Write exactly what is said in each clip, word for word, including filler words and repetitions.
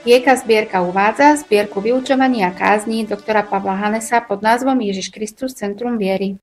Vieka zbierka uvádza zbierku vyučovania kázní doktora Pavla Hanesa pod názvom Ježiš Kristus centrum viery.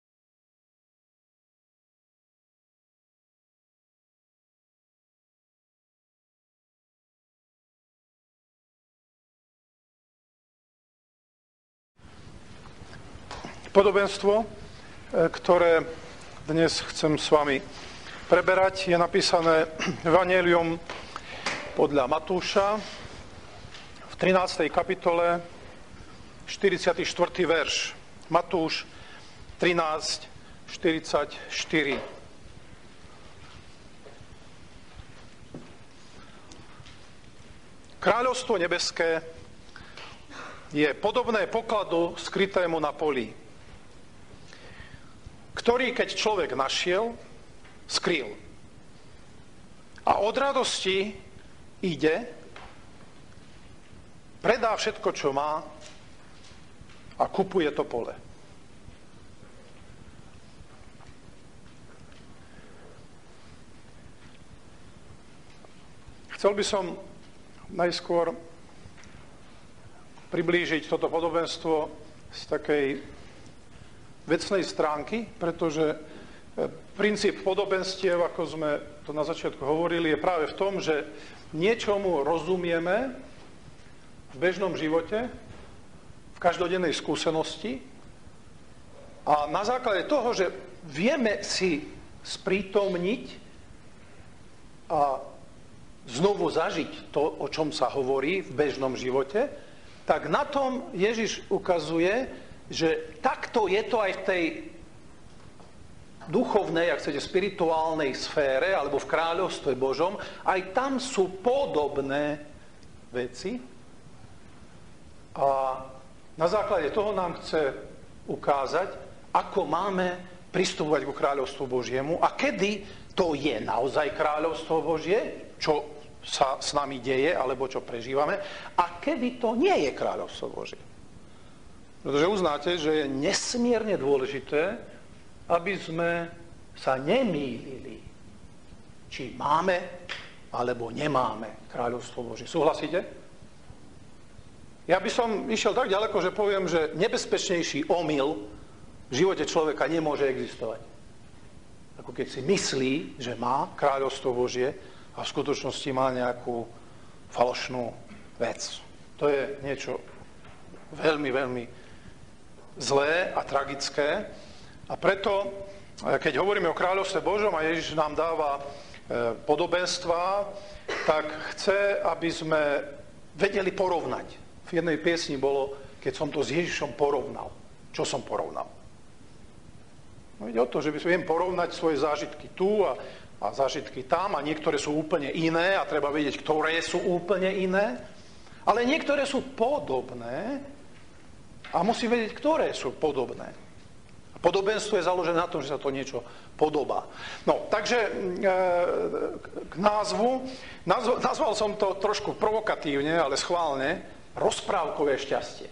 Podobenstvo, ktoré dnes chcem s vami preberať, je napísané Evanjeliom podľa Matúša v trinástej kapitole, štyridsiaty štvrtý verš. Matúš trinásť štyridsaťštyri. Kráľovstvo nebeské je podobné pokladu skrytému na poli, ktorý, keď človek našiel, skryl. A od radosti ide, predá všetko, čo má a kupuje to pole. Chcel by som najskôr priblížiť toto podobenstvo z takej vecnej stránky, pretože princíp podobenstiev, ako sme to na začiatku hovorili, je práve v tom, že niečomu rozumieme v bežnom živote, v každodennej skúsenosti a na základe toho, že vieme si sprítomniť a znovu zažiť to, o čom sa hovorí v bežnom živote, tak na tom Ježiš ukazuje, že takto je to aj v tej duchovnej, ak chcete, spirituálnej sfére, alebo v kráľovstve Božom, aj tam sú podobné veci. A na základe toho nám chce ukázať, ako máme pristupovať ku kráľovstvu Božiemu a kedy to je naozaj kráľovstvo Božie, čo sa s nami deje, alebo čo prežívame, a kedy to nie je kráľovstvo Božie. Pretože uznáte, že je nesmierne dôležité, aby sme sa nemýlili, či máme, alebo nemáme kráľovstvo Božie. Súhlasíte? Ja by som išiel tak ďaleko, že poviem, že nebezpečnejší omyl v živote človeka nemôže existovať. Ako keď si myslí, že má kráľovstvo Božie a v skutočnosti má nejakú falošnú vec. To je niečo veľmi, veľmi zlé a tragické. A preto, keď hovoríme o kráľovstve Božom a Ježiš nám dáva podobenstva, tak chce, aby sme vedeli porovnať. V jednej piesni bolo, keď som to s Ježišom porovnal. Čo som porovnal? No ide o to, že by sme viem porovnať svoje zážitky tu a, a zážitky tam a niektoré sú úplne iné a treba vedieť, ktoré sú úplne iné. Ale niektoré sú podobné a musí vedieť, ktoré sú podobné. Podobenstvo je založené na tom, že sa to niečo podobá. No, takže e, k názvu. Nazv, nazval som to trošku provokatívne, ale schválne, rozprávkové šťastie.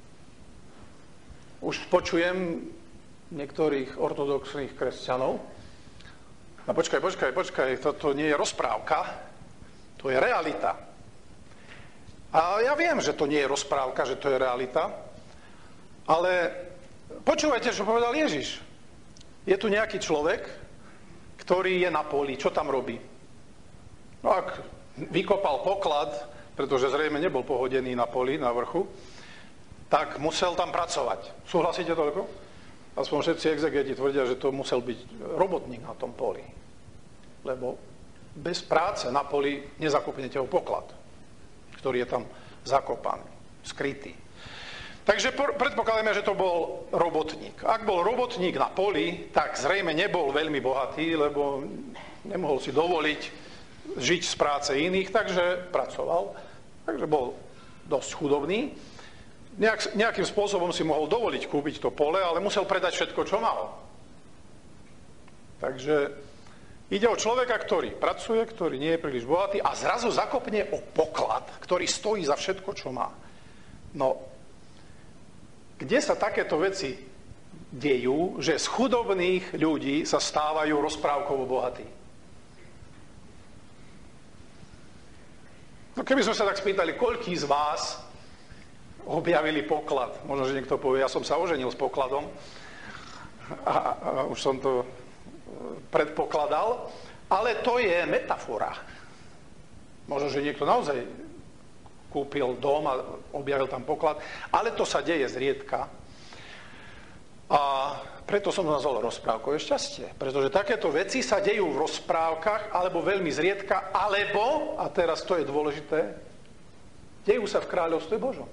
Už počujem niektorých ortodoxných kresťanov. No počkaj, počkaj, počkaj, toto nie je rozprávka, to je realita. A ja viem, že to nie je rozprávka, že to je realita, ale počúvajte, čo povedal Ježiš. Je tu nejaký človek, ktorý je na poli. Čo tam robí? No ak vykopal poklad, pretože zrejme nebol pohodený na poli, na vrchu, tak musel tam pracovať. Súhlasíte toľko? Aspoň všetci exegeti tvrdia, že to musel byť robotník na tom poli. Lebo bez práce na poli nezakopnete ho poklad, ktorý je tam zakopaný, skrytý. Takže predpokladáme, že to bol robotník. Ak bol robotník na poli, tak zrejme nebol veľmi bohatý, lebo nemohol si dovoliť žiť z práce iných, takže pracoval. Takže bol dosť chudobný. Nejak, nejakým spôsobom si mohol dovoliť kúpiť to pole, ale musel predať všetko, čo mal. Takže ide o človeka, ktorý pracuje, ktorý nie je príliš bohatý a zrazu zakopne o poklad, ktorý stojí za všetko, čo má. No, kde sa takéto veci dejú, že z chudobných ľudí sa stávajú rozprávkovo bohatí? No keby sme sa tak spýtali, koľký z vás objavili poklad? Možno, že niekto povie, ja som sa oženil s pokladom a, a už som to predpokladal, ale to je metafora. Možno, že niekto naozaj kúpil dom a objavil tam poklad, ale to sa deje zriedka. A preto som nazval rozprávkové šťastie. Pretože takéto veci sa dejú v rozprávkach, alebo veľmi zriedka, alebo, a teraz to je dôležité, dejú sa v kráľovstve Božom.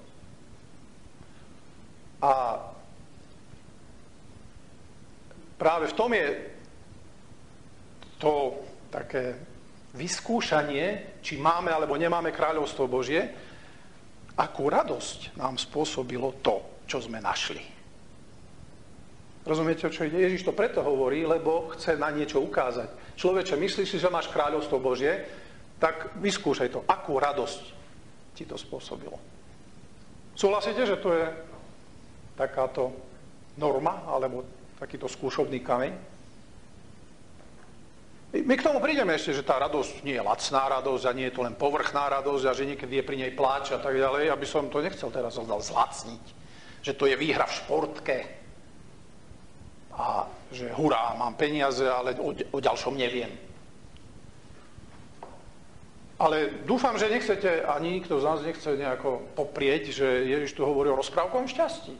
A práve v tom je to také vyskúšanie, či máme alebo nemáme kráľovstvo Božie, akú radosť nám spôsobilo to, čo sme našli. Rozumiete, o čo ide? Ježiš to preto hovorí, lebo chce na niečo ukázať. Človeče, myslíš si, že máš kráľovstvo Božie, tak vyskúšaj to. Akú radosť ti to spôsobilo? Súhlasíte, že to je takáto norma, alebo takýto skúšobný kameň? My k tomu prídeme ešte, že tá radosť nie je lacná radosť a nie je to len povrchná radosť a že niekedy je pri nej pláč a tak ďalej. Aby som to nechcel teraz zlacniť. Že to je výhra v športke. A že hurá, mám peniaze, ale o, o ďalšom neviem. Ale dúfam, že nechcete, ani nikto z nás nechce nejako poprieť, že Ježiš tu hovorí o rozprávkovom šťastí.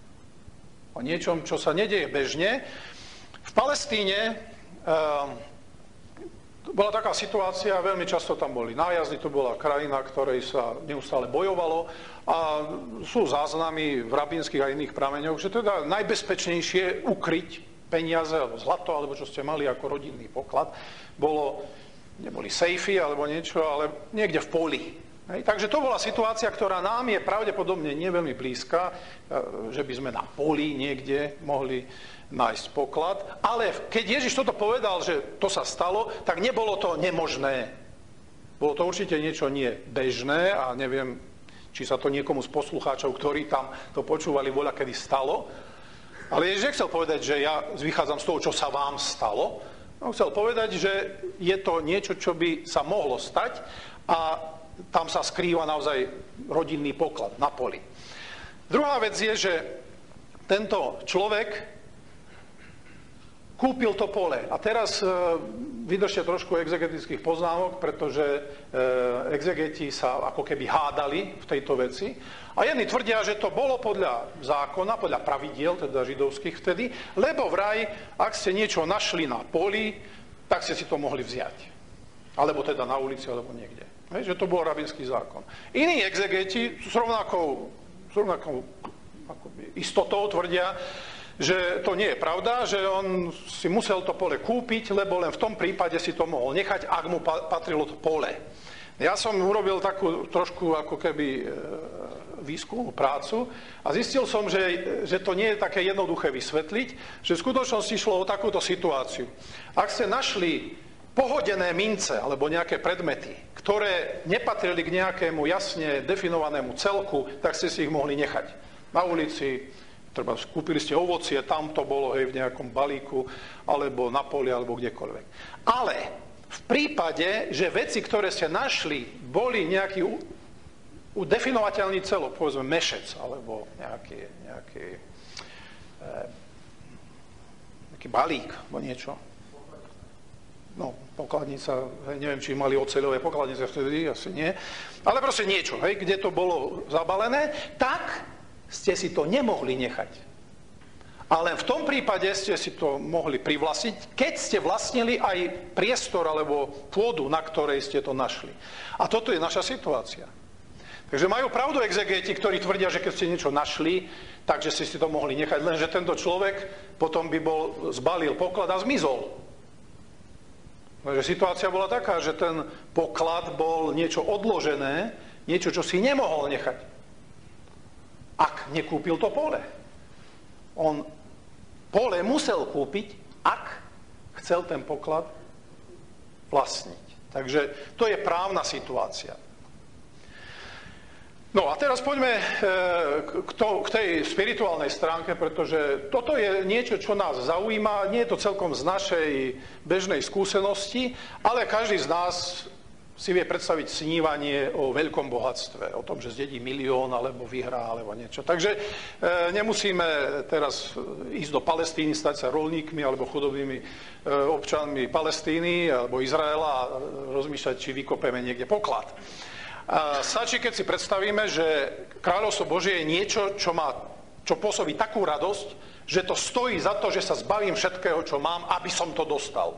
O niečom, čo sa nedieje bežne. V Palestíne um, bola taká situácia, veľmi často tam boli nájazdy, to bola krajina, ktorej sa neustále bojovalo a sú záznamy v rabínskych a iných prameňoch, že teda najbezpečnejšie ukryť peniaze alebo zlato, alebo čo ste mali ako rodinný poklad, bolo, neboli sejfy alebo niečo, ale niekde v poli. Hej. Takže to bola situácia, ktorá nám je pravdepodobne nie veľmi blízka, že by sme na poli niekde mohli nájsť poklad. Ale keď Ježiš toto povedal, že to sa stalo, tak nebolo to nemožné. Bolo to určite niečo nie bežné a neviem, či sa to niekomu z poslucháčov, ktorí tam to počúvali, voľa kedy stalo. Ale Ježiš nechcel povedať, že ja vychádzam z toho, čo sa vám stalo. On chcel povedať, že je to niečo, čo by sa mohlo stať a tam sa skrýva naozaj rodinný poklad na poli. Druhá vec je, že tento človek kúpil to pole. A teraz e, vydržte trošku exegetických poznámok, pretože e, exegeti sa ako keby hádali v tejto veci. A jedni tvrdia, že to bolo podľa zákona, podľa pravidiel, teda židovských vtedy, lebo vraj, ak ste niečo našli na poli, tak ste si to mohli vziať. Alebo teda na ulici, alebo niekde. Hej, že to bol rabínsky zákon. Iní exegeti s rovnakou, s rovnakou akoby, istotou tvrdia, že to nie je pravda, že on si musel to pole kúpiť, lebo len v tom prípade si to mohol nechať, ak mu patrilo to pole. Ja som urobil takú trošku ako keby výskumnú prácu a zistil som, že, že to nie je také jednoduché vysvetliť, že v skutočnosti šlo o takúto situáciu. Ak ste našli pohodené mince alebo nejaké predmety, ktoré nepatrili k nejakému jasne definovanému celku, tak ste si ich mohli nechať na ulici. Treba, kúpili ste ovocie, tam to bolo, hej, v nejakom balíku, alebo na poli, alebo kdekoľvek. Ale v prípade, že veci, ktoré ste našli, boli nejaký udefinovateľný celok, povedzme mešec, alebo nejaký, nejaký, e, nejaký balík, alebo niečo. No, pokladnica, hej, neviem, či mali oceľové pokladnice vtedy, asi nie. Ale proste niečo, hej, kde to bolo zabalené, tak ste si to nemohli nechať. Ale v tom prípade ste si to mohli privlastniť, keď ste vlastnili aj priestor alebo pôdu, na ktorej ste to našli. A toto je naša situácia. Takže majú pravdu exegeti, ktorí tvrdia, že keď ste niečo našli, takže ste si to mohli nechať. Lenže tento človek potom by bol, zbalil poklad a zmizol. Takže situácia bola taká, že ten poklad bol niečo odložené, niečo, čo si nemohol nechať. Ak nekúpil to pole. On pole musel kúpiť, ak chcel ten poklad vlastniť. Takže to je právna situácia. No a teraz poďme k, to, k tej spirituálnej stránke, pretože toto je niečo, čo nás zaujíma. Nie je to celkom z našej bežnej skúsenosti, ale každý z nás si vie predstaviť snívanie o veľkom bohatstve, o tom, že zdedí milión, alebo vyhrá, alebo niečo. Takže e, nemusíme teraz ísť do Palestíny, stať sa rolníkmi, alebo chudobnými e, občanmi Palestíny, alebo Izraela a rozmýšľať, či vykopeme niekde poklad. A stačí, keď si predstavíme, že kráľovstvo Božie je niečo, čo, má, čo pôsobí takú radosť, že to stojí za to, že sa zbavím všetkého, čo mám, aby som to dostal.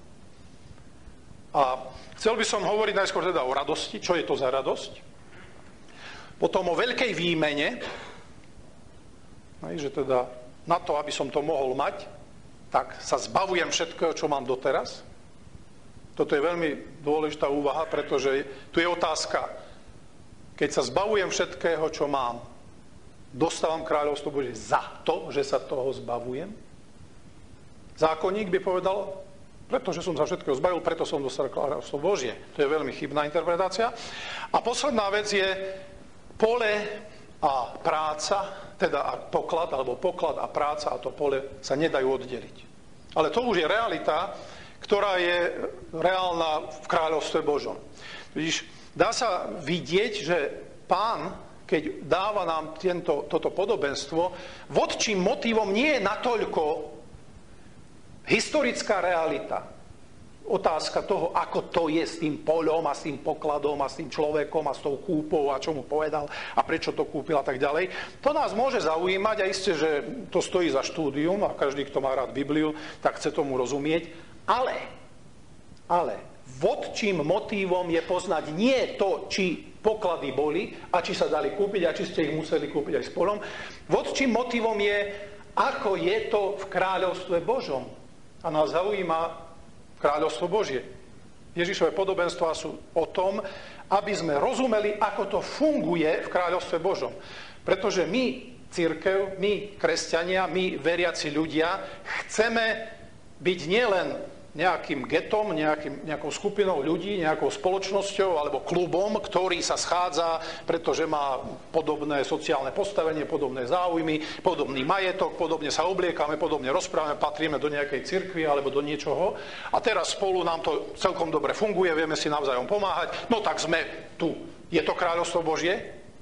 A chcel by som hovoriť najskôr teda o radosti, čo je to za radosť. Potom o veľkej výmene, že teda na to, aby som to mohol mať, tak sa zbavujem všetkého, čo mám doteraz. Toto je veľmi dôležitá úvaha, pretože tu je otázka, keď sa zbavujem všetkého, čo mám, dostávam kráľovstvo Božie za to, že sa toho zbavujem? Zákonník by povedal, pretože som sa všetkého zbavil, preto som dostal kráľovstvo Božie. To je veľmi chybná interpretácia. A posledná vec je pole a práca, teda poklad, alebo poklad a práca a to pole sa nedajú oddeliť. Ale to už je realita, ktorá je reálna v kráľovstve Božom. Vidíš, dá sa vidieť, že Pán, keď dáva nám tento, toto podobenstvo, vodčím motívom nie je natoľko historická realita. Otázka toho, ako to je s tým poľom a s tým pokladom a s tým človekom a s tou kúpou a čo mu povedal a prečo to kúpil a tak ďalej. To nás môže zaujímať a isté, že to stojí za štúdium a každý, kto má rád Bibliu, tak chce tomu rozumieť. Ale, ale vodčím motívom je poznať nie to, či poklady boli a či sa dali kúpiť a či ste ich museli kúpiť aj s poľom. Vodčím motívom je, ako je to v kráľovstve Božom. A nás zaujíma kráľovstvo Božie. Ježišové podobenstvá sú o tom, aby sme rozumeli, ako to funguje v kráľovstve Božom. Pretože my, cirkev, my, kresťania, my, veriaci ľudia, chceme byť nielen nejakým getom, nejakým, nejakou skupinou ľudí, nejakou spoločnosťou alebo klubom, ktorý sa schádza, pretože má podobné sociálne postavenie, podobné záujmy, podobný majetok, podobne sa obliekame, podobne rozprávame, patríme do nejakej cirkvi alebo do niečoho. A teraz spolu nám to celkom dobre funguje, vieme si navzájom pomáhať, no tak sme tu. Je to kráľovstvo Božie?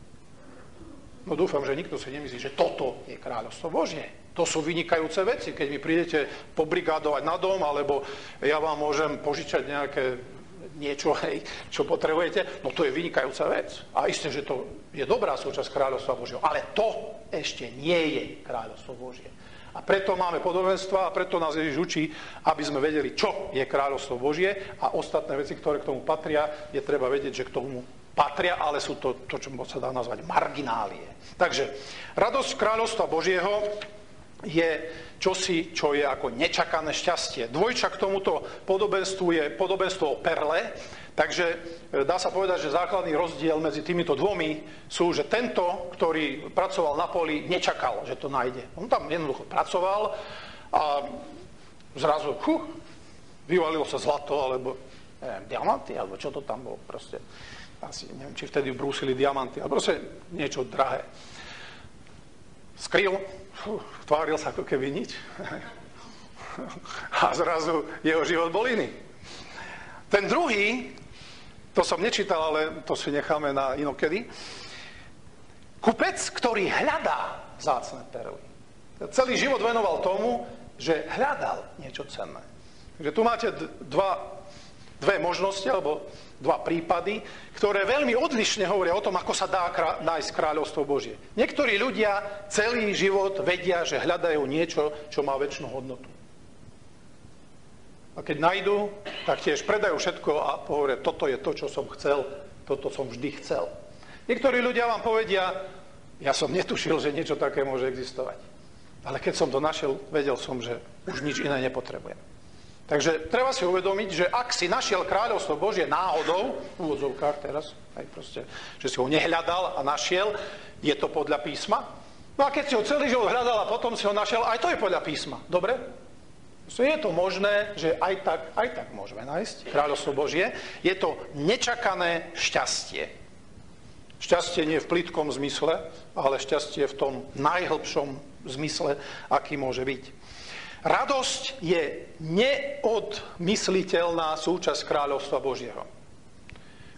No dúfam, že nikto si nemyslí, že toto je kráľovstvo Božie. To sú vynikajúce veci. Keď mi prídete pobrigádovať na dom, alebo ja vám môžem požičať nejaké niečo, hej, čo potrebujete, no to je vynikajúca vec. A isté, že to je dobrá súčasť kráľovstva Božieho. Ale to ešte nie je kráľovstvo Božie. A preto máme podobenstva a preto nás Ježiš učí, aby sme vedeli, čo je kráľovstvo Božie a ostatné veci, ktoré k tomu patria, je treba vedieť, že k tomu patria, ale sú to, to čo sa dá nazvať marginálie. Takže radosť kráľovstva Božieho je čosi, čo je ako nečakané šťastie. Dvojča k tomuto podobenstvu je podobenstvo o perle, takže dá sa povedať, že základný rozdiel medzi týmito dvomi sú, že tento, ktorý pracoval na poli, nečakal, že to nájde. On tam jednoducho pracoval a zrazu huh, vyvalilo sa zlato, alebo neviem, diamanty, alebo čo to tam bolo proste. Asi neviem, či vtedy brúsili diamanty, ale proste niečo drahé. Skryl, fú, tváril sa ako keby nič. A zrazu jeho život bol iný. Ten druhý, to som nečítal, ale to si necháme na inokedy. Kupec, ktorý hľadá vzácne perly. Celý život venoval tomu, že hľadal niečo cenné. Takže tu máte dva, dve možnosti, alebo dva prípady, ktoré veľmi odlišne hovoria o tom, ako sa dá krá- nájsť kráľovstvo Božie. Niektorí ľudia celý život vedia, že hľadajú niečo, čo má večnú hodnotu. A keď nájdú, tak tiež predajú všetko a hovoria, toto je to, čo som chcel, toto som vždy chcel. Niektorí ľudia vám povedia, ja som netušil, že niečo také môže existovať. Ale keď som to našiel, vedel som, že už nič iné nepotrebujem. Takže treba si uvedomiť, že ak si našiel kráľovstvo Božie náhodou, v úvodzovkách teraz, aj proste, že si ho nehľadal a našiel, je to podľa písma. No a keď si ho celý život hľadal a potom si ho našiel, aj to je podľa písma. Dobre? Je to možné, že aj tak, aj tak môžeme nájsť kráľovstvo Božie. Je to nečakané šťastie. Šťastie nie v plitkom zmysle, ale šťastie v tom najhlbšom zmysle, aký môže byť. Radosť je neodmysliteľná súčasť kráľovstva Božieho.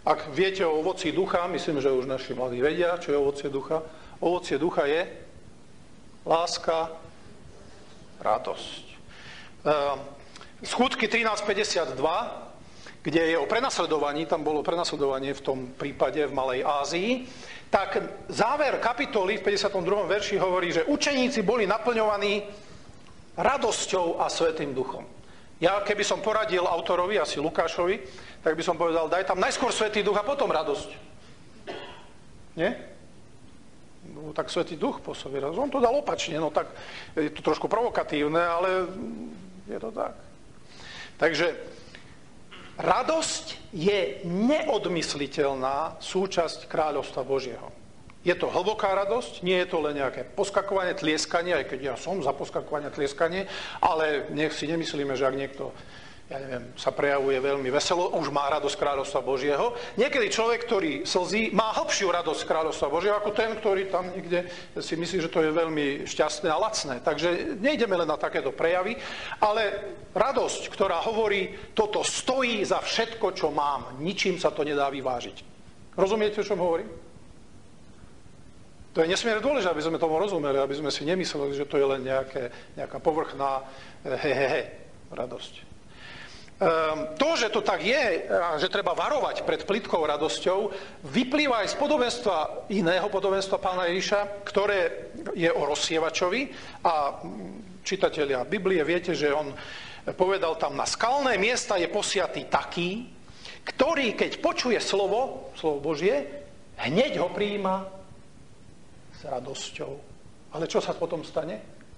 Ak viete o ovoci ducha, myslím, že už naši mladí vedia, čo je ovocie ducha. Ovocie ducha je láska, radosť. Skutky trinásť päťdesiatdva, kde je o prenasledovaní, tam bolo prenasledovanie v tom prípade v Malej Ázii, tak záver kapitoly v päťdesiatom druhom verši hovorí, že učeníci boli naplňovaní radosťou a Svätým duchom. Ja keby som poradil autorovi, asi Lukášovi, tak by som povedal, daj tam najskôr Svätý duch a potom radosť. Nie? No, tak Svätý duch pôsobí radosť. On to dal opačne, no tak je to trošku provokatívne, ale je to tak. Takže radosť je neodmysliteľná súčasť kráľovstva Božieho. Je to hlboká radosť, nie je to len nejaké poskakovanie, tlieskanie, aj keď ja som za poskakovanie, tlieskanie, ale nech si nemyslíme, že ak niekto, ja neviem, sa prejavuje veľmi veselo, už má radosť kráľovstva Božieho. Niekedy človek, ktorý slzí, má hlbšiu radosť kráľovstva Božieho, ako ten, ktorý tam niekde si myslí, že to je veľmi šťastné a lacné. Takže nejdeme len na takéto prejavy, ale radosť, ktorá hovorí, toto stojí za všetko, čo mám, ničím sa to nedá vyvážiť. Rozumiete, o čom hovorím? To je nesmierne dôležité, aby sme tomu rozumeli, aby sme si nemysleli, že to je len nejaké, nejaká povrchná hehehe radosť. Um, to, že to tak je, a že treba varovať pred plitkou radosťou, vyplýva aj z podobenstva, iného podobenstva pána Ježiša, ktoré je o rozsievačovi. A čitatelia Biblie, viete, že on povedal tam, na skalné miesta je posiatý taký, ktorý, keď počuje slovo, slovo Božie, hneď ho prijíma s radosťou. Ale čo sa potom stane?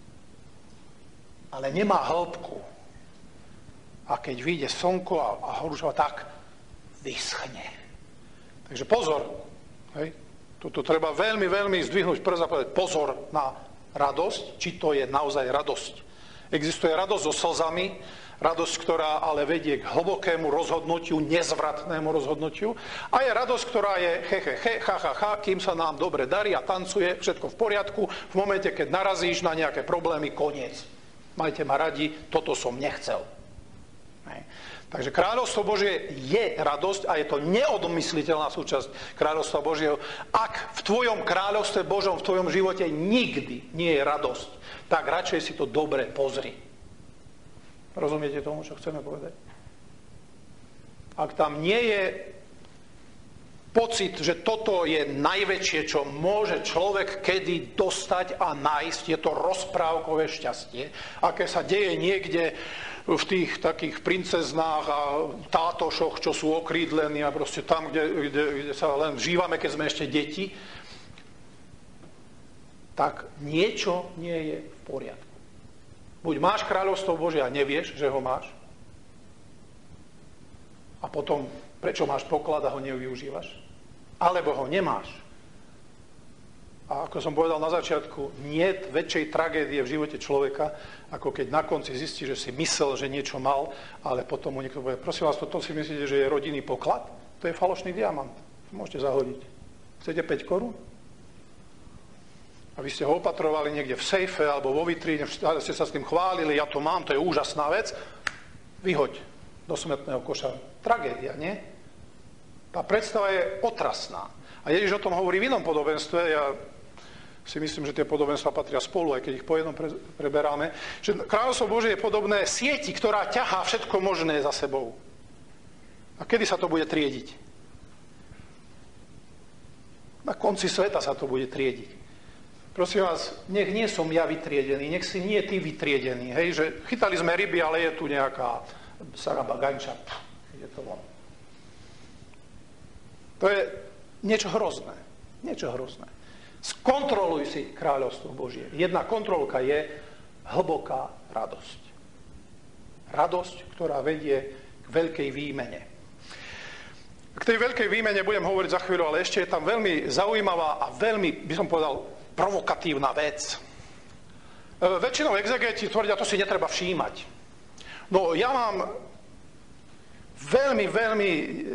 Ale nemá hĺbku. A keď vyjde slnko a, a horúčava, tak vyschne. Takže pozor. Hej. Toto treba veľmi, veľmi zdvihnúť prst a povedať pozor na radosť, či to je naozaj radosť. Existuje radosť so slzami, radosť, ktorá ale vedie k hlbokému rozhodnutiu, nezvratnému rozhodnutiu. A je radosť, ktorá je he, he, he, ha, ha, ha, kým sa nám dobre darí a tancuje, všetko v poriadku. V momente, keď narazíš na nejaké problémy, koniec. Majte ma radi, toto som nechcel. Hej. Takže kráľovstvo Božie je radosť a je to neodmysliteľná súčasť kráľovstva Božieho. Ak v tvojom kráľovstve Božom, v tvojom živote nikdy nie je radosť, tak radšej si to dobre pozri. Rozumiete tomu, čo chceme povedať? Ak tam nie je pocit, že toto je najväčšie, čo môže človek kedy dostať a nájsť, je to rozprávkové šťastie, aké sa deje niekde v tých takých princeznách a tátošoch, čo sú okrídlení a proste tam, kde, kde, kde sa len vžívame, keď sme ešte deti, tak niečo nie je v poriadku. Buď máš kráľovstvo Božie a nevieš, že ho máš. A potom, prečo máš poklad a ho nevyužívaš? Alebo ho nemáš. A ako som povedal na začiatku, nie je väčšej tragédie v živote človeka, ako keď na konci zistí, že si myslel, že niečo mal, ale potom mu niekto povie, prosím vás, toto si myslíte, že je rodinný poklad? To je falošný diamant. Môžete zahodiť. Chcete päť korún? A vy ste ho opatrovali niekde v sejfe alebo vo vitríne, stále ste sa s tým chválili, ja to mám, to je úžasná vec. Vyhoď do smetného koša. Tragédia, nie? Tá predstava je otrasná. A Ježiš o tom hovorí v inom podobenstve, ja si myslím, že tie podobenstva patria spolu, aj keď ich po jednom pre, preberáme, že kráľovstvo Božie je podobné sieti, ktorá ťahá všetko možné za sebou. A kedy sa to bude triediť? Na konci sveta sa to bude triediť. Prosím vás, nech nie som ja vytriedený, nech si nie ty vytriedený. Hej, že chytali sme ryby, ale je tu nejaká saraba ganča. Ide to von. To je niečo hrozné. Niečo hrozné. Skontroluj si kráľovstvo Božie. Jedna kontrolka je hlboká radosť. Radosť, ktorá vedie k veľkej výmene. K tej veľkej výmene budem hovoriť za chvíľu, ale ešte je tam veľmi zaujímavá a veľmi, by som povedal, provokatívna vec. Väčšinou exegeti tvrdia, to si netreba všímať. No ja mám veľmi, veľmi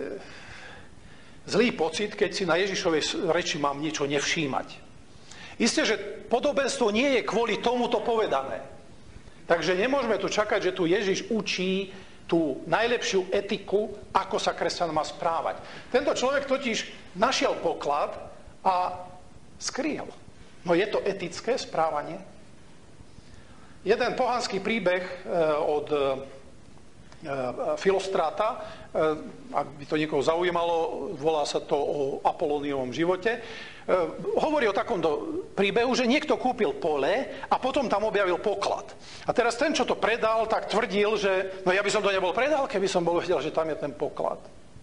zlý pocit, keď si na Ježišovej reči mám niečo nevšímať. Isté, že podobenstvo nie je kvôli tomuto povedané. Takže nemôžeme tu čakať, že tu Ježiš učí tú najlepšiu etiku, ako sa kresťan má správať. Tento človek totiž našiel poklad a skrýl. No je to etické správanie? Jeden pohanský príbeh od Filostráta, ak by to niekoho zaujímalo, volá sa to o Apolóniovom živote, hovorí o takomto príbehu, že niekto kúpil pole a potom tam objavil poklad. A teraz ten, čo to predal, tak tvrdil, že no ja by som to nebol predal, keby som bol vedel, že tam je ten poklad.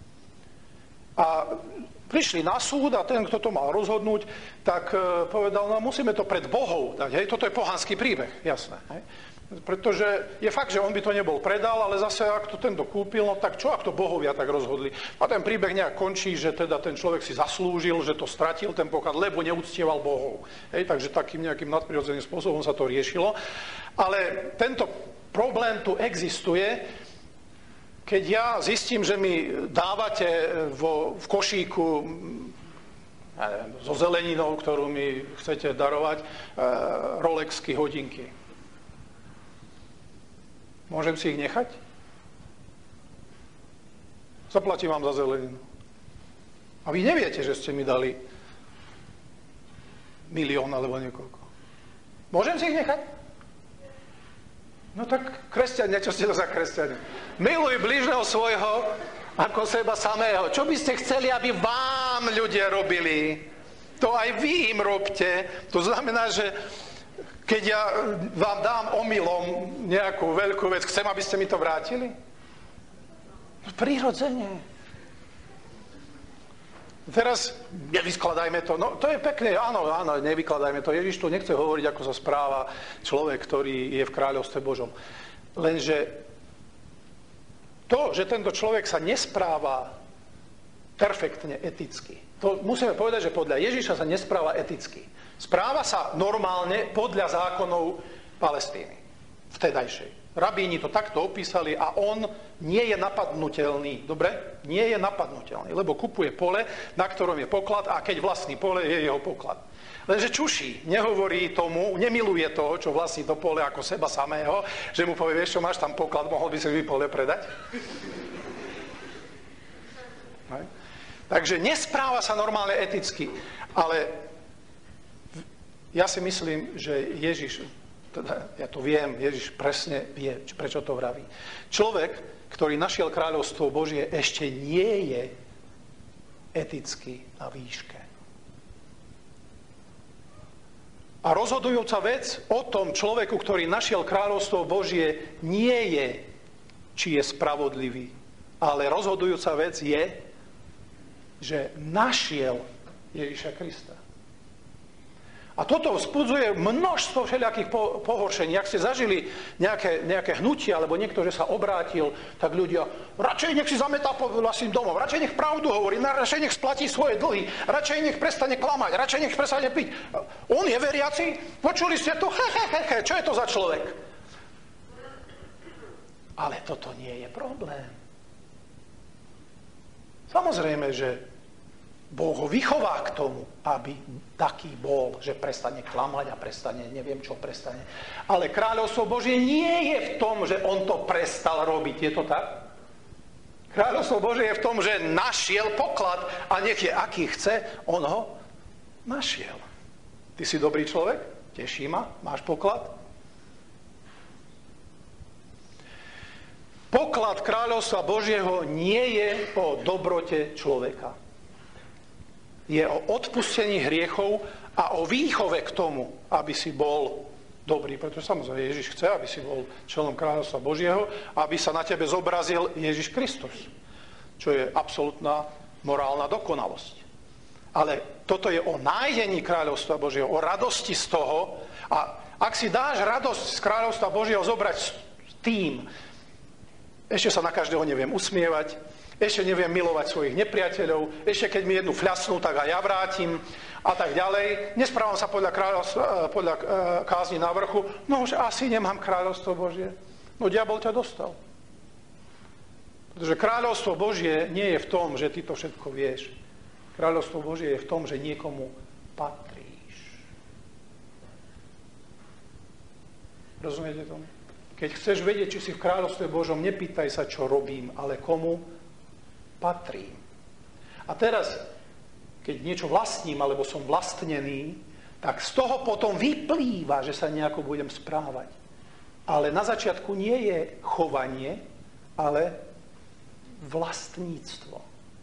A prišli na súd a ten, kto to mal rozhodnúť, tak povedal, no musíme to pred Bohom dať. Hej? Toto je pohanský príbeh, jasné. Hej? Pretože je fakt, že on by to nebol predal, ale zase, ak to tento kúpil, no tak čo, ak to bohovia tak rozhodli? A ten príbeh nejak končí, že teda ten človek si zaslúžil, že to stratil ten poklad, lebo neúctieval bohov. Hej, takže takým nejakým nadprirodzeným spôsobom sa to riešilo. Ale tento problém tu existuje, keď ja zistím, že mi dávate vo, v košíku ja neviem, so zeleninou, ktorú mi chcete darovať, Rolexky hodinky. Môžem si ich nechať? Zaplatím vám za zeleninu. A vy neviete, že ste mi dali milión alebo niekoľko. Môžem si ich nechať? No tak kresťania, čo ste to za kresťania? Miluj bližného svojho ako seba samého. Čo by ste chceli, aby vám ľudia robili? To aj vy im robte. To znamená, že keď ja vám dám omylom nejakú veľkú vec, chcem, aby ste mi to vrátili? Prirodzene. Teraz nevyskladajme to. No, to je pekné. Áno, áno, nevykladajme to. Ježiš tu nechce hovoriť, ako sa správa človek, ktorý je v kráľovstve Božom. Lenže to, že tento človek sa nespráva perfektne eticky, to musíme povedať, že podľa Ježiša sa nespráva eticky. Správa sa normálne podľa zákonov Palestíny, vtedajšej. Rabíni to takto opísali a on nie je napadnutelný. Dobre? Nie je napadnutelný, lebo kupuje pole, na ktorom je poklad a keď vlastní pole, je jeho poklad. Lenže čuší, nehovorí tomu, nemiluje toho, čo vlastní to pole ako seba samého, že mu povie, vieš čo, máš tam poklad, mohol by si mi pole predať? Ne? Takže nespráva sa normálne eticky, ale ja si myslím, že Ježiš, teda ja to viem, Ježiš presne vie, prečo to vraví. Človek, ktorý našiel kráľovstvo Božie, ešte nie je eticky na výške. A rozhodujúca vec o tom človeku, ktorý našiel kráľovstvo Božie, nie je, či je spravodlivý. Ale rozhodujúca vec je, že našiel Ježiša Krista. A toto vzbudzuje množstvo všelijakých pohoršení. Ak ste zažili nejaké, nejaké hnutie, alebo niekto, že sa obrátil, tak ľudia, radšej nech si zametá po vlastným domom, radšej nech pravdu hovorí, radšej nech splatí svoje dlhy, radšej nech prestane klamať, radšej nech prestane piť. On je veriaci? Počuli ste to? He, he, he, he. Čo je to za človek? Ale toto nie je problém. Samozrejme, že Boh ho vychová k tomu, aby taký bol, že prestane klamať a prestane, neviem čo prestane. Ale kráľovstvo Božie nie je v tom, že on to prestal robiť. Je to tak? Kráľovstvo Božie je v tom, že našiel poklad a nech je aký chce, on ho našiel. Ty si dobrý človek? Teší ma? Máš poklad? Poklad kráľovstva Božieho nie je o dobrote človeka. Je o odpustení hriechov a o výchove k tomu, aby si bol dobrý. Pretože samozrejme Ježiš chce, aby si bol členom kráľovstva Božieho, aby sa na tebe zobrazil Ježiš Kristus, čo je absolútna morálna dokonalosť. Ale toto je o nájdení kráľovstva Božieho, o radosti z toho. A ak si dáš radosť z kráľovstva Božieho zobrať s tým, ešte sa na každého neviem usmievať, ešte neviem milovať svojich nepriateľov, ešte keď mi jednu fľasnú, tak aj ja vrátim a tak ďalej. Nesprávam sa podľa, podľa kázni na vrchu, no už asi nemám kráľovstvo Božie. No diabol ťa dostal. Pretože kráľovstvo Božie nie je v tom, že ty to všetko vieš. Kráľovstvo Božie je v tom, že niekomu patríš. Rozumiete tomu? Keď chceš vedieť, či si v kráľovstve Božom, nepýtaj sa, čo robím, ale komu patrím. A teraz, keď niečo vlastním, alebo som vlastnený, tak z toho potom vyplýva, že sa nejako budem správať. Ale na začiatku nie je chovanie, ale vlastníctvo.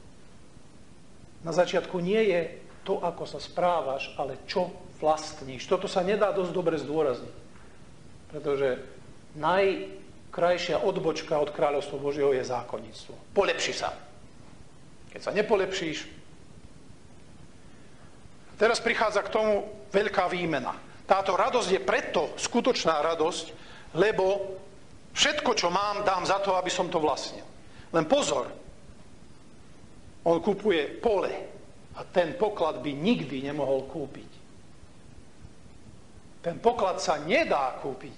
Na začiatku nie je to, ako sa správaš, ale čo vlastníš. Toto sa nedá dosť dobre zdôrazniť. Pretože najkrajšia odbočka od kráľovstva Božieho je zákonníctvo. Polepši sa. Keď sa nepolepšíš. Teraz prichádza k tomu veľká výmena. Táto radosť je preto skutočná radosť, lebo všetko, čo mám, dám za to, aby som to vlastnil. Len pozor, on kupuje pole a ten poklad by nikdy nemohol kúpiť. Ten poklad sa nedá kúpiť.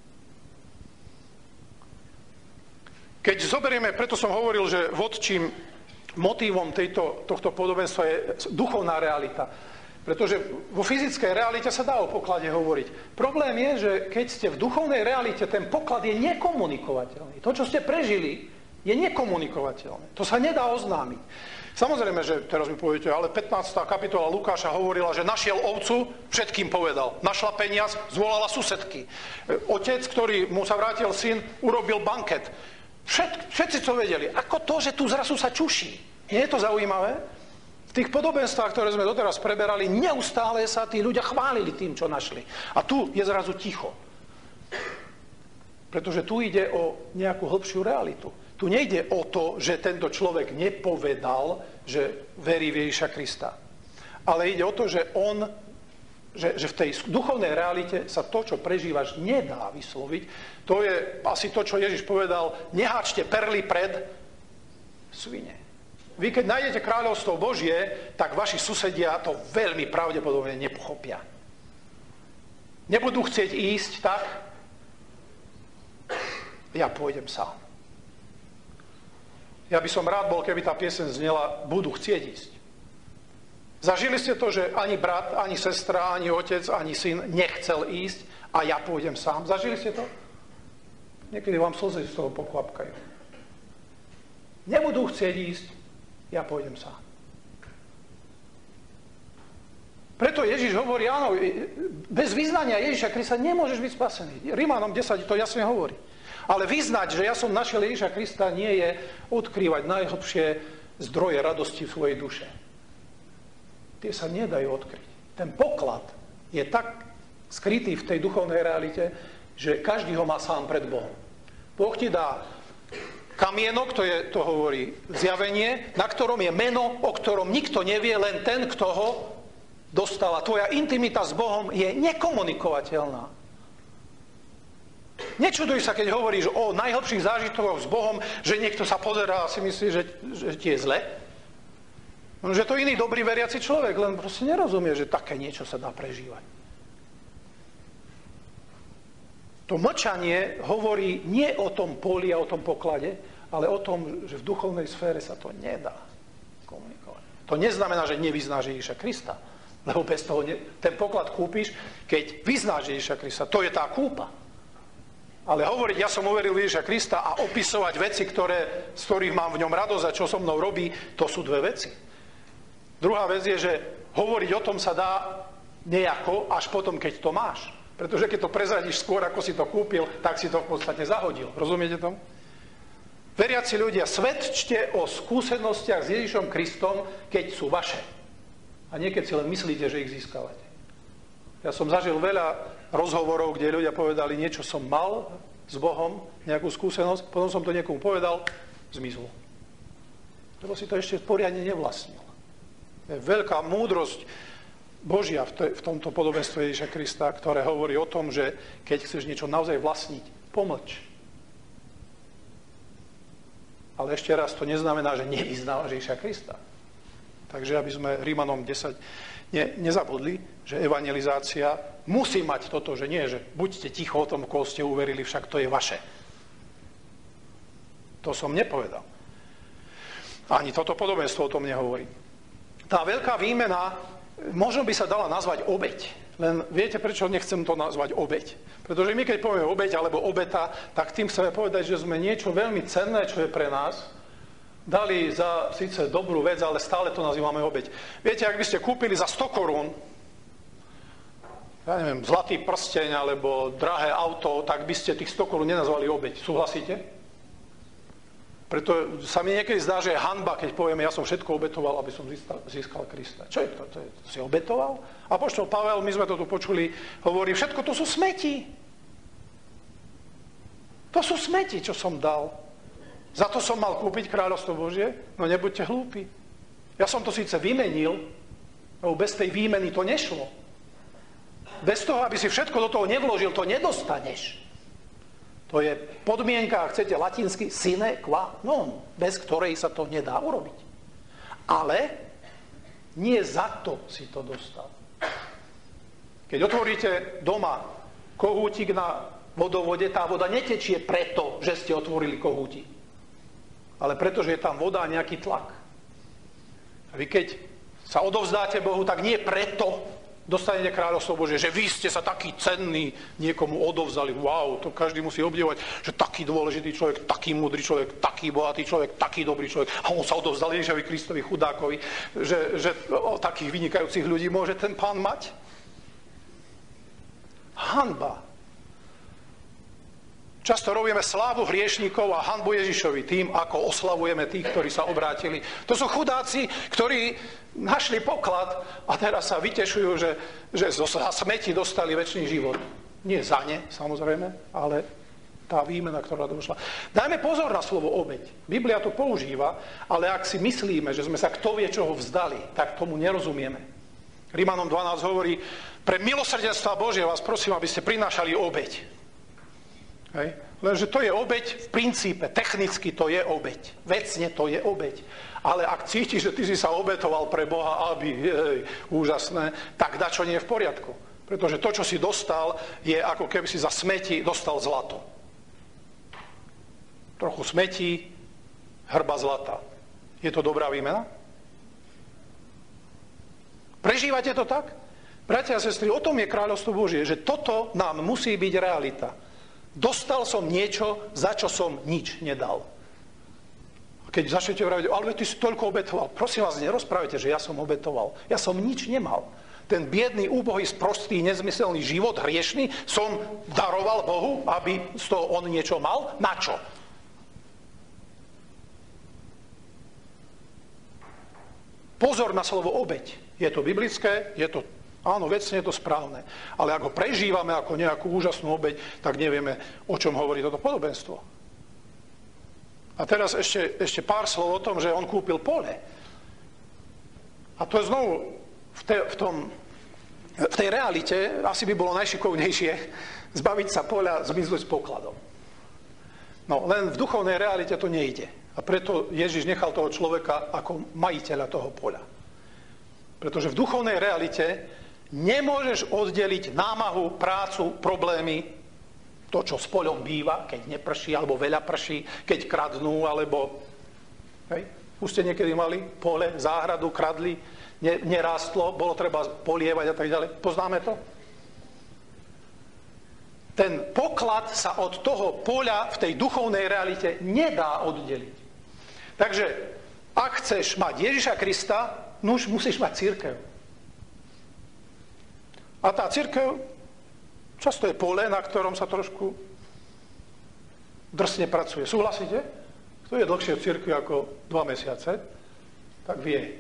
Keď zoberieme, preto som hovoril, že vodčím motívom tejto, tohto podobenstva je duchovná realita. Pretože vo fyzickej realite sa dá o poklade hovoriť. Problém je, že keď ste v duchovnej realite, ten poklad je nekomunikovateľný. To, čo ste prežili, je nekomunikovateľné. To sa nedá oznámiť. Samozrejme, že teraz mi poviete, ale pätnásta kapitola Lukáša hovorila, že našiel ovcu, všetkým povedal. Našla peniaz, zvolala susedky. Otec, ktorý mu sa vrátil syn, urobil banket. Všet, všetci to vedeli. Ako to, že tu zrazu sa čuší? Nie je to zaujímavé? V tých podobenstvách, ktoré sme doteraz preberali, neustále sa tí ľudia chválili tým, čo našli. A tu je zrazu ticho. Pretože tu ide o nejakú hlbšiu realitu. Tu nejde o to, že tento človek nepovedal, že verí v Ježiša Krista. Ale ide o to, že on, že, že v tej duchovnej realite sa to, čo prežívaš, nedá vysloviť. To je asi to, čo Ježiš povedal, neháčte perly pred svine. Vy, keď nájdete kráľovstvo Božie, tak vaši susedia to veľmi pravdepodobne nepochopia. Nebudú chcieť ísť tak, ja pôjdem sám. Ja by som rád bol, keby tá pieseň znela, budú chcieť ísť. Zažili ste to, že ani brat, ani sestra, ani otec, ani syn nechcel ísť a ja pôjdem sám. Zažili ste to? Niekedy vám slzy z toho pokvapkajú. Nebudú chcieť ísť, ja pôjdem sám. Preto Ježiš hovorí, áno, bez vyznania Ježiša Krista nemôžeš byť spasený. Rimánom desať to jasne hovorí. Ale vyznať, že ja som našiel Ježiša Krista, nie je odkrývať najhlbšie zdroje radosti v svojej duše. Tie sa nedajú odkryť. Ten poklad je tak skrytý v tej duchovnej realite, že každý ho má sám pred Bohom. Boh ti dá kamienok, to, je, to hovorí zjavenie, na ktorom je meno, o ktorom nikto nevie, len ten, kto ho dostal. A tvoja intimita s Bohom je nekomunikovateľná. Nečuduj sa, keď hovoríš o najhlbších zážitkoch s Bohom, že niekto sa pozerá a si myslí, že, že ti je zle. Že to iný dobrý veriaci človek, len proste nerozumie, že také niečo sa dá prežívať. To mlčanie hovorí nie o tom poli a o tom poklade, ale o tom, že v duchovnej sfére sa to nedá komunikovať. To neznamená, že nevyznáš Ježiša Krista, lebo bez toho ne... ten poklad kúpiš, keď vyznáš Ježiša Krista. To je tá kúpa. Ale hovoriť, ja som uveril Ježiša Krista a opisovať veci, ktoré, z ktorých mám v ňom radosť a čo so mnou robí, to sú dve veci. Druhá vec je, že hovoriť o tom sa dá nejako až potom, keď to máš. Pretože keď to prezradíš skôr, ako si to kúpil, tak si to v podstate zahodil. Rozumiete tomu? Veriaci ľudia, svedčte o skúsenostiach s Ježišom Kristom, keď sú vaše. A nie keď si len myslíte, že ich získavate. Ja som zažil veľa rozhovorov, kde ľudia povedali, niečo som mal s Bohom, nejakú skúsenosť, potom som to niekomu povedal, zmizlo. Lebo si to ešte poriadne nevlastnil. Je veľká múdrosť Božia v, te, v tomto podobenstve Ježiša Krista, ktoré hovorí o tom, že keď chceš niečo naozaj vlastniť, pomlč. Ale ešte raz, to neznamená, že nevyznávaš Ježiša Krista. Takže aby sme Rímanom desať ne, nezabudli, že evangelizácia musí mať toto, že nie, že buďte ticho o tom, koho ste uverili, však to je vaše. To som nepovedal. Ani toto podobenstvo o tom nehovorí. Tá veľká výmena možno by sa dala nazvať obeť. Len viete, prečo nechcem to nazvať obeť? Pretože my, keď povieme obeť alebo obeta, tak tým chceme povedať, že sme niečo veľmi cenné, čo je pre nás, dali za síce dobrú vec, ale stále to nazývame obeť. Viete, ak by ste kúpili za sto korún, ja neviem, zlatý prsteň alebo drahé auto, tak by ste tých sto korún nenazvali obeť. Súhlasíte? Preto sa mi niekedy zdá, že je hanba, keď povieme, ja som všetko obetoval, aby som získal, získal Krista. Čo je to? To, je, to si obetoval? Apoštol Pavel, my sme to tu počuli, hovorí, všetko to sú smeti. To sú smeti, čo som dal. Za to som mal kúpiť kráľovstvo Božie? No nebuďte hlúpi. Ja som to síce vymenil, lebo bez tej výmeny to nešlo. Bez toho, aby si všetko do toho nevložil, to nedostaneš. To je podmienka, ak chcete latinsky, sine qua non, bez ktorej sa to nedá urobiť. Ale nie za to si to dostal. Keď otvoríte doma kohútik na vodovode, tá voda netečie preto, že ste otvorili kohútik, ale preto, že je tam voda a nejaký tlak. A vy keď sa odovzdáte Bohu, tak nie preto dostanete kráľovstvo Božie, že vy ste sa taký cenný niekomu odovzali. Wow, to každý musí obdivovať, že taký dôležitý človek, taký múdry človek, taký bohatý človek, taký dobrý človek. A on sa odovzdal Ježišovi Kristovi chudákovi, že, že o, takých vynikajúcich ľudí môže ten pán mať. Hanba. Často robíme slávu hriešnikov a hanbu Ježišovi tým, ako oslavujeme tých, ktorí sa obrátili. To sú chudáci, ktorí našli poklad a teraz sa vytešujú, že, že za smeti dostali večný život. Nie za ne, samozrejme, ale tá výmena, ktorá došla. Dajme pozor na slovo obeť. Biblia to používa, ale ak si myslíme, že sme sa kto vie čoho vzdali, tak tomu nerozumieme. Rímanom dvanásť hovorí, pre milosrdenstva Božie vás prosím, aby ste prinášali obeť. Hej. Lenže to je obeť v princípe, technicky to je obeť, vecne to je obeť. Ale ak cítiš, že ty si sa obetoval pre Boha, aby, hej, úžasné, tak dačo nie je v poriadku. Pretože to, čo si dostal, je ako keby si za smeti dostal zlato. Trochu smetí, hrba zlata. Je to dobrá výmena? Prežívate to tak? Bratia a sestry, o tom je kráľovstvo Božie, že toto nám musí byť realita. Dostal som niečo, za čo som nič nedal. A keď začnete vraviť, ale ty si toľko obetoval, prosím vás, nerozprávajte, že ja som obetoval. Ja som nič nemal. Ten biedný, úbohý, sprostý, nezmyselný život, hriešný, som daroval Bohu, aby z toho on niečo mal. Na čo? Pozor na slovo obeť. Je to biblické, je to áno, vecne je to správne. Ale ak ho prežívame ako nejakú úžasnú obeť, tak nevieme, o čom hovorí toto podobenstvo. A teraz ešte, ešte pár slov o tom, že on kúpil pole. A to je znovu v, te, v, tom, v tej realite asi by bolo najšikovnejšie zbaviť sa poľa, zmiznúť s pokladom. No, len v duchovnej realite to nejde. A preto Ježiš nechal toho človeka ako majiteľa toho poľa. Pretože v duchovnej realite nemôžeš oddeliť námahu, prácu, problémy, to, čo s poľom býva, keď neprší, alebo veľa prší, keď kradnú, alebo... Hej. Už ste niekedy mali pole, záhradu, kradli, ne, nerástlo, bolo treba polievať a tak ďalej. Poznáme to? Ten poklad sa od toho poľa v tej duchovnej realite nedá oddeliť. Takže, ak chceš mať Ježiša Krista, nuž musíš mať cirkev. A tá cirkev často je pole, na ktorom sa trošku drsne pracuje. Súhlasíte? Kto je dlhšie v cirkvi ako dva mesiace, tak vie.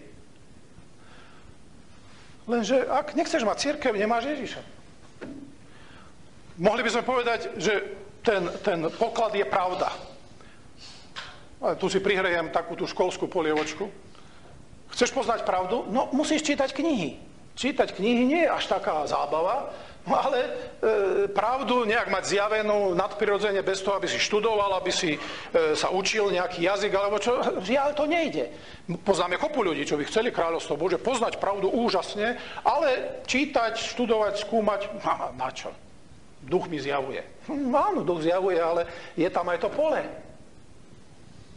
Lenže ak nechceš mať cirkev, nemáš Ježiša. Mohli by sme povedať, že ten, ten poklad je pravda. Ale tu si prihrejem takú tú školskú polievočku. Chceš poznať pravdu? No, musíš čítať knihy. Čítať knihy nie je až taká zábava, ale e, pravdu nejak mať zjavenú nadprirodzene bez toho, aby si študoval, aby si e, sa učil nejaký jazyk, alebo čo, žiaľ to nejde. Poznáme kopu ľudí, čo by chceli kráľovstvo Bože, poznať pravdu úžasne, ale čítať, študovať, skúmať, na, na čo? Duch mi zjavuje. Hm, áno, duch zjavuje, ale je tam aj to pole.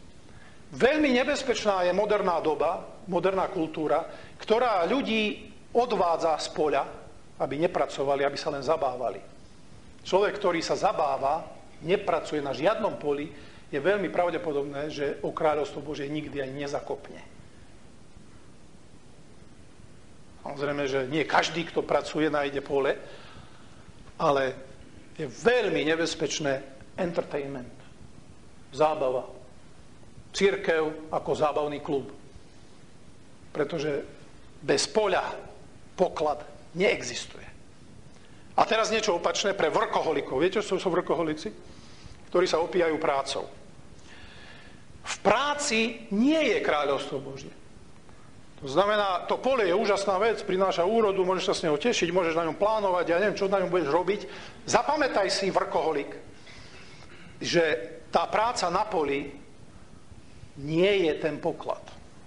Veľmi nebezpečná je moderná doba, moderná kultúra, ktorá ľudí odvádza z poľa, aby nepracovali, aby sa len zabávali. Človek, ktorý sa zabáva, nepracuje na žiadnom poli, je veľmi pravdepodobné, že o kráľovstvo Božie nikdy ani nezakopne. Samozrejme, že nie každý, kto pracuje, nájde pole, ale je veľmi nebezpečné entertainment, zábava, cirkev ako zábavný klub. Pretože bez poľa poklad neexistuje. A teraz niečo opačné pre vrkoholikov. Viete, čo sú vrkoholici? Ktorí sa opíjajú prácou. V práci nie je kráľovstvo Božie. To znamená, to pole je úžasná vec, prináša úrodu, môžeš sa s neho tešiť, môžeš na ňom plánovať, ja neviem, čo na ňom budeš robiť. Zapamätaj si, vrkoholik, že tá práca na poli nie je ten poklad.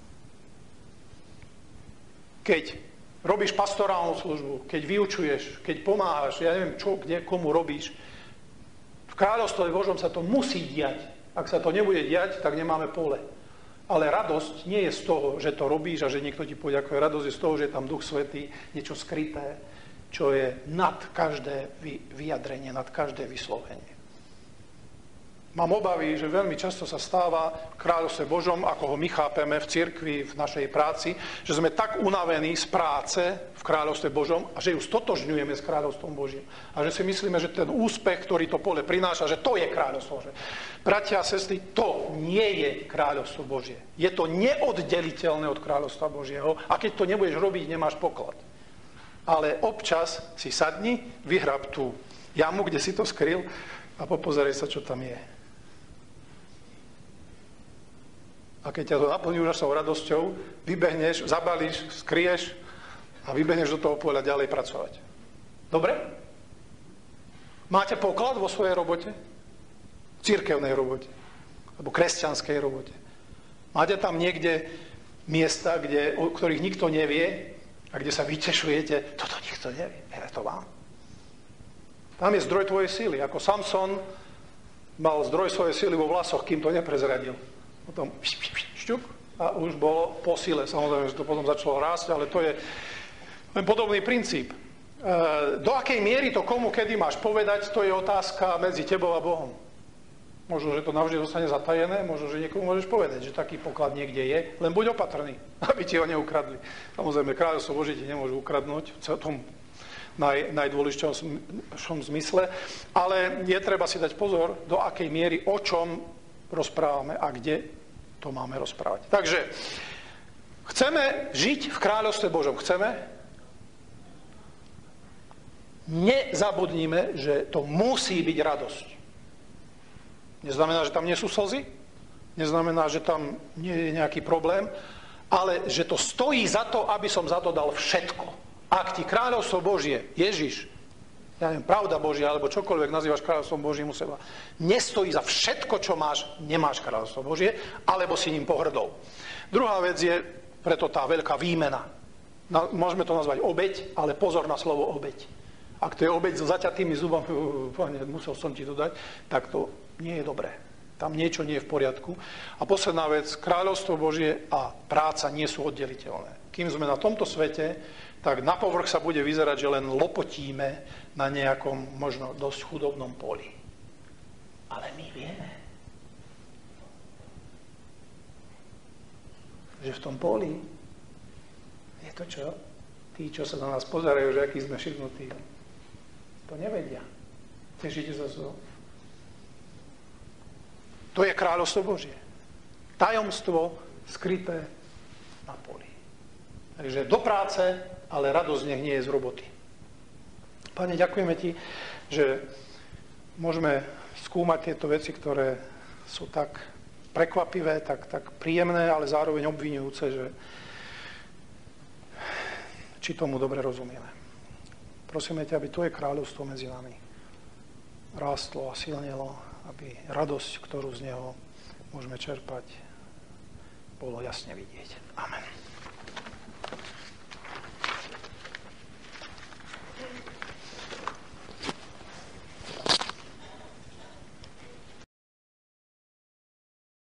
Keď robíš pastorálnu službu, keď vyučuješ, keď pomáhaš, ja neviem čo, kde, komu robíš, v kráľovstve Božom sa to musí diať. Ak sa to nebude diať, tak nemáme pole. Ale radosť nie je z toho, že to robíš a že niekto ti poďakuje. Radosť je z toho, že je tam Duch Svätý, niečo skryté, čo je nad každé vyjadrenie, nad každé vyslovenie. Mám obavy, že veľmi často sa stáva v kráľovstve Božom, ako ho my chápeme v cirkvi, v našej práci, že sme tak unavení z práce v kráľovstve Božom a že ju stotožňujeme s kráľovstvom Božím. A že si myslíme, že ten úspech, ktorý to pole prináša, že to je kráľovstvo Božie. Bratia a sestry, to nie je kráľovstvo Božie. Je to neoddeliteľné od kráľovstva Božieho a keď to nebudeš robiť, nemáš poklad. Ale občas si sadni, vyhrab tú jamu, kde si to skryl a popozerej sa, čo tam je. A keď ťa to naplní úžasnou radosťou, vybehneš, zabalíš, skryješ a vybehneš do toho poľa ďalej pracovať. Dobre? Máte poklad vo svojej robote? V cirkevnej robote? Alebo kresťanskej robote? Máte tam niekde miesta, kde, o ktorých nikto nevie a kde sa vytešujete? Toto nikto nevie. Ja to mám. Tam je zdroj tvojej síly. Ako Samson mal zdroj svojej síly vo vlasoch, kým to neprezradil. Potom šťuk a už bolo po sile. Samozrejme, že to potom začalo rásť, ale to je len podobný princíp. Do akej miery to komu kedy máš povedať, to je otázka medzi tebou a Bohom. Možno, že to navždy zostane zatajené, možno, že niekomu môžeš povedať, že taký poklad niekde je, len buď opatrný, aby ti ho neukradli. Samozrejme, kráľovstvo Božie ti nemôžu ukradnúť v tom naj, najdôležitejšom zmysle, ale je treba si dať pozor, do akej miery, o čom rozprávame a kde to máme rozprávať. Takže chceme žiť v kráľovstve Božom. Chceme? Nezabudnime, že to musí byť radosť. Neznamená, že tam nie sú slzy, neznamená, že tam nie je nejaký problém, ale že to stojí za to, aby som za to dal všetko. Ak ti kráľovstvo Božie, Ježiš, ja neviem, pravda Božia, alebo čokoľvek nazývaš kráľovstvom Božím u seba, nestojí za všetko, čo máš, nemáš kráľovstvo Božie, alebo si ním pohrdol. Druhá vec je preto tá veľká výmena. Môžeme to nazvať obeť, ale pozor na slovo obeť. Ak to je obeť so zaťatými zubami, musel som ti to dať, tak to nie je dobré. Tam niečo nie je v poriadku. A posledná vec, kráľovstvo Božie a práca nie sú oddeliteľné. Kým sme na tomto svete, tak na povrch sa bude vyzerať, že len lopotíme na nejakom možno dosť chudobnom poli. Ale my vieme, že v tom poli je to čo? Tí, čo sa na nás pozerajú, že aký sme šibnutí, to nevedia. Tešíte sa z toho? To je kráľovstvo Božie. Tajomstvo skryté na poli. Takže do práce, ale radosť nech nie je z roboty. Pane, ďakujeme ti, že môžeme skúmať tieto veci, ktoré sú tak prekvapivé, tak, tak príjemné, ale zároveň obviňujúce, že či tomu dobre rozumieme. Prosíme ťa, aby tvoje kráľovstvo medzi nami rástlo a silnilo, aby radosť, ktorú z neho môžeme čerpať, bolo jasne vidieť. Amen.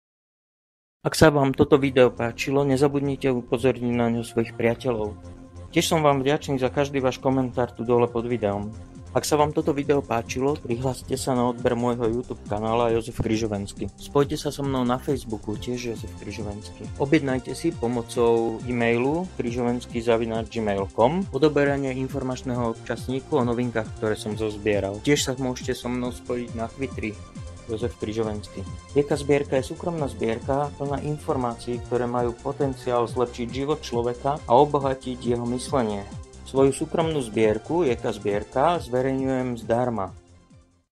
Ak sa vám toto video páčilo, nezabudnite upozorniť na ňo svojich priateľov. Tiež som vám vďačný za každý váš komentár tu dole pod videom. Ak sa vám toto video páčilo, prihláste sa na odber môjho YouTube kanála Jozef Križovenský. Spojte sa so mnou na Facebooku, tiež Jozef Križovenský. Objednajte si pomocou e-mailu križovenský zavináč gmail bodka com odoberanie informačného občasníku o novinkách, ktoré som zozbieral. Tiež sa môžete so mnou spojiť na Twitteri Jozef Križovenský. Eka zbierka je súkromná zbierka plná informácií, ktoré majú potenciál zlepšiť život človeka a obohatiť jeho myslenie. Svoju súkromnú zbierku Eka zbierka zverejňujem zdarma.